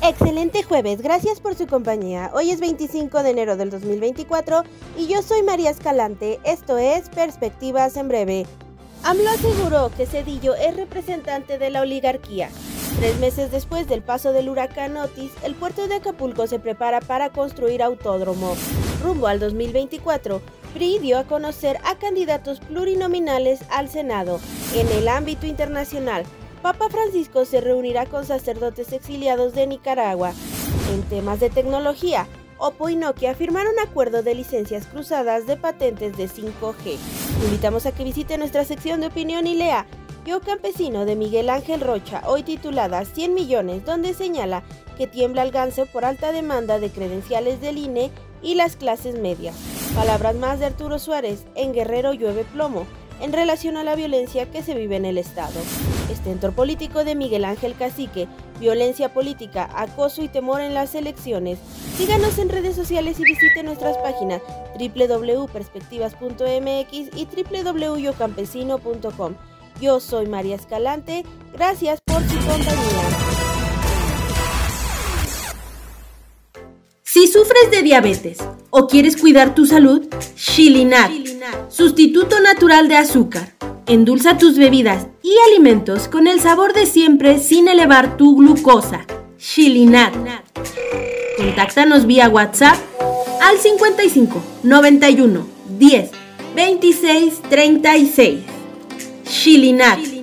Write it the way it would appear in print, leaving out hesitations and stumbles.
Excelente jueves, gracias por su compañía. Hoy es 25 de enero del 2024 y yo soy María Escalante. Esto es Perspectivas en Breve. AMLO aseguró que Zedillo es representante de la oligarquía. 3 meses después del paso del huracán Otis, el puerto de Acapulco se prepara para construir autódromo. Rumbo al 2024, PRI dio a conocer a candidatos plurinominales al Senado. En el ámbito internacional, Papa Francisco se reunirá con sacerdotes exiliados de Nicaragua. En temas de tecnología, Oppo y Nokia firmaron acuerdo de licencias cruzadas de patentes de 5G. Invitamos a que visite nuestra sección de opinión y lea Yo Campesino de Miguel Ángel Rocha, hoy titulada 100 millones, donde señala que tiembla el ganso por alta demanda de credenciales del INE y las clases medias. Palabras más de Arturo Suárez, en Guerrero llueve plomo, en relación a la violencia que se vive en el estado. Estentor político de Miguel Ángel Cacique, violencia política, acoso y temor en las elecciones. Síganos en redes sociales y visite nuestras páginas www.perspectivas.mx y www.yocampesino.com. Yo soy María Escalante, gracias por su compañía. Si sufres de diabetes o quieres cuidar tu salud, Shilinat, sustituto natural de azúcar. Endulza tus bebidas y alimentos con el sabor de siempre sin elevar tu glucosa. Shilinat. Contáctanos vía WhatsApp al 55 91 10 26 36. Shilinat.